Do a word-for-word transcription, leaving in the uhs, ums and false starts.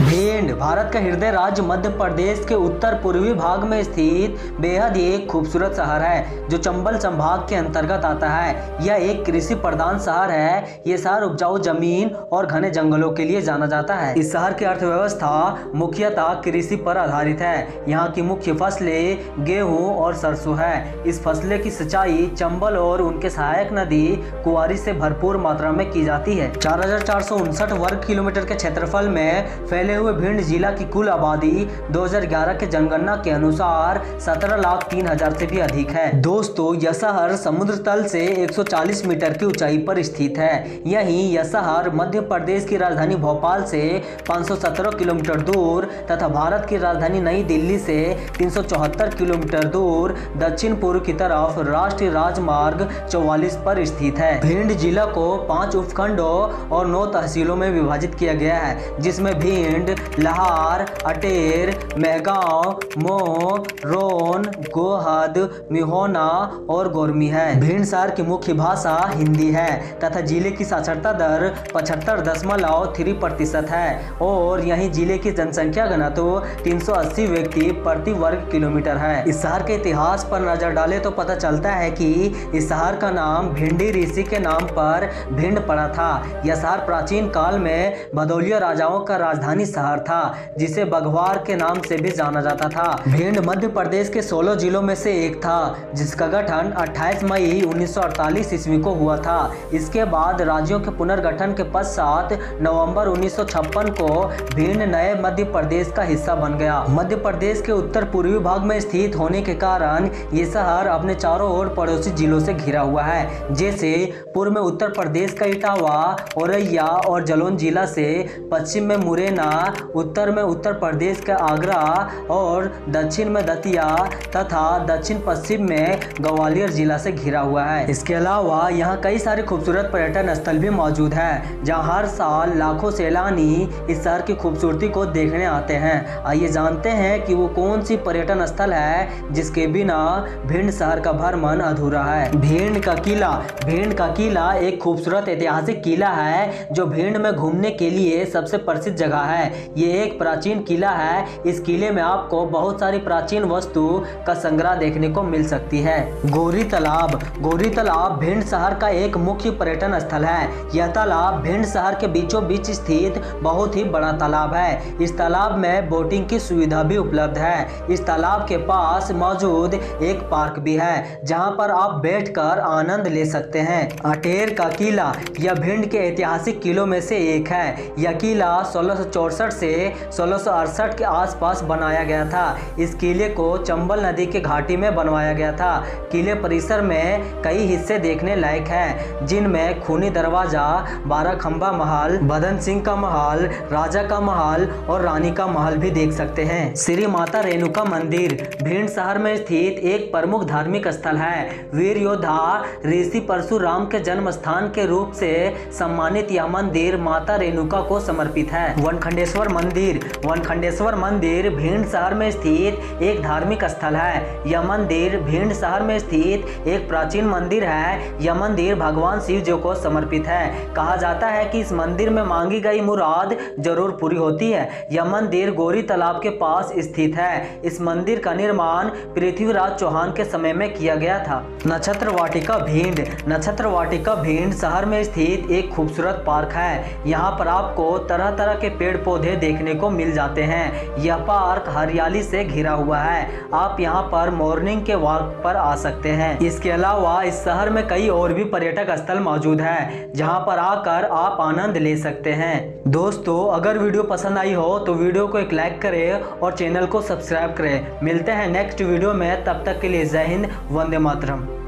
भिंड भारत का हृदय राज्य मध्य प्रदेश के उत्तर पूर्वी भाग में स्थित बेहद एक खूबसूरत शहर है जो चंबल संभाग के अंतर्गत आता है। यह एक कृषि प्रधान शहर है। ये शहर उपजाऊ जमीन और घने जंगलों के लिए जाना जाता है। इस शहर की अर्थव्यवस्था मुख्यतः कृषि पर आधारित है। यहाँ की मुख्य फसलें गेहूँ और सरसों है। इस फसले की सिंचाई चंबल और उनके सहायक नदी कुआरी से भरपूर मात्रा में की जाती है। चार हजार चार सौ उनसठ वर्ग किलोमीटर के क्षेत्रफल में फैले हुए भिंड जिला की कुल आबादी दो हज़ार ग्यारह के जनगणना के अनुसार सत्रह लाख तीन हजार से भी अधिक है। दोस्तों, यह शहर समुद्र तल से एक सौ चालीस मीटर की ऊंचाई पर स्थित है। यहीं यह शहर मध्य प्रदेश की राजधानी भोपाल से पाँच सौ सत्रह किलोमीटर दूर तथा भारत की राजधानी नई दिल्ली से तीन सौ चौहत्तर किलोमीटर दूर दक्षिण पूर्व की तरफ राष्ट्रीय राजमार्ग चौवालीस पर स्थित है। भिंड जिला को पांच उपखंडों और नौ तहसीलों में विभाजित किया गया है, जिसमें भिंड, लहार, अटेर, मेहगांव, मोह, रोन, गोहद, मिहोना और गोरमी है। भिंड शहर की मुख्य भाषा हिंदी है तथा जिले की साक्षरता दर पचहत्तर दशमलव तीन प्रतिशत है और यहीं जिले की जनसंख्या घनत्व तीन सौ अस्सी व्यक्ति प्रति वर्ग किलोमीटर है। इस शहर के इतिहास पर नजर डाले तो पता चलता है कि इस शहर का नाम भिंडी ऋषि के नाम पर भिंड पड़ा था। यह शहर प्राचीन काल में भदौलिया राजाओं का राजधानी शहर था, जिसे बघवार के नाम से भी जाना जाता था। भिंड मध्य प्रदेश के सोलह जिलों में से एक था, जिसका गठन अट्ठाईस मई उन्नीस सौ अड़तालीस ईस्वी को हुआ था। इसके बाद राज्यों के पुनर्गठन के पश्चात नवंबर उन्नीस सौ छप्पन को भिंड नए मध्य प्रदेश का हिस्सा बन गया। मध्य प्रदेश के उत्तर पूर्वी भाग में स्थित होने के कारण ये शहर अपने चारों ओर पड़ोसी जिलों से घिरा हुआ है, जैसे पूर्व में उत्तर प्रदेश का इटावा, औरैया और जालौन जिला से, पश्चिम में मुरैना, उत्तर में उत्तर प्रदेश का आगरा और दक्षिण में दतिया तथा दक्षिण पश्चिम में ग्वालियर जिला से घिरा हुआ है। इसके अलावा यहाँ कई सारे खूबसूरत पर्यटन स्थल भी मौजूद हैं, जहाँ हर साल लाखों सैलानी इस शहर की खूबसूरती को देखने आते हैं। आइए जानते हैं कि वो कौन सी पर्यटन स्थल है जिसके बिना भिंड शहर का भ्रमण अधूरा है। भिंड का किला। भिंड का किला एक खूबसूरत ऐतिहासिक किला है जो भिंड में घूमने के लिए सबसे प्रसिद्ध जगह है। ये एक प्राचीन किला है। इस किले में आपको बहुत सारी प्राचीन वस्तु का संग्रह देखने को मिल सकती है। गौरी तालाब। गौरी तालाब भिंड शहर का एक मुख्य पर्यटन स्थल है। यह तालाब भिंड शहर के बीचों बीच स्थित बहुत ही बड़ा तालाब है। इस तालाब में बोटिंग की सुविधा भी उपलब्ध है। इस तालाब के पास मौजूद एक पार्क भी है, जहां पर आप बैठकर आनंद ले सकते हैं। अटेर का किला। यह भिंड के ऐतिहासिक किलों में से एक है। यह किला सोलह सौ चौसठ से सोलह सौ अड़सठ के आसपास बनाया गया था। इस किले को चंबल नदी के घाटी में बनवाया गया था। किले परिसर में कई हिस्से देखने लायक हैं, जिनमें खूनी दरवाजा, बारह खंबा महल, बदन सिंह का महल, राजा का महल और रानी का महल भी देख सकते हैं। श्री माता रेणुका मंदिर भिंड शहर में स्थित एक प्रमुख धार्मिक स्थल है। वीर योद्धा ऋषि परशुराम के जन्म स्थान के रूप से सम्मानित यह मंदिर माता रेणुका को समर्पित है। वनखंडेश्वर मंदिर। वनखंडेश्वर मंदिर भिंड शहर में स्थित एक धार्मिक स्थल है। यह मंदिर भिंड शहर में स्थित एक प्राचीन मंदिर है। यह मंदिर भगवान शिव जी को समर्पित है। कहा जाता है कि इस मंदिर में मांगी गई मुराद जरूर पूरी होती है। यह मंदिर गौरी तालाब के पास स्थित है। इस मंदिर का निर्माण पृथ्वीराज चौहान के समय में किया गया था। नक्षत्र वाटिका भिंड। नक्षत्र वाटिका भिंड शहर में स्थित एक खूबसूरत पार्क है। यहाँ पर आपको तरह तरह के पेड़ पौधे देखने को मिल जाते हैं। यह पार्क हरियाली से घिरा हुआ है। आप यहाँ पर मॉर्निंग के वॉक पर आ सकते हैं। इसके अलावा इस शहर में कई और भी पर्यटक स्थल मौजूद है, जहाँ पर आकर आप आनंद ले सकते हैं। दोस्तों, अगर वीडियो पसंद आई हो तो वीडियो को एक लाइक करें और चैनल को सब्सक्राइब करें। मिलते हैं नेक्स्ट वीडियो में, तब तक के लिए जय हिंद, वंदे मातरम।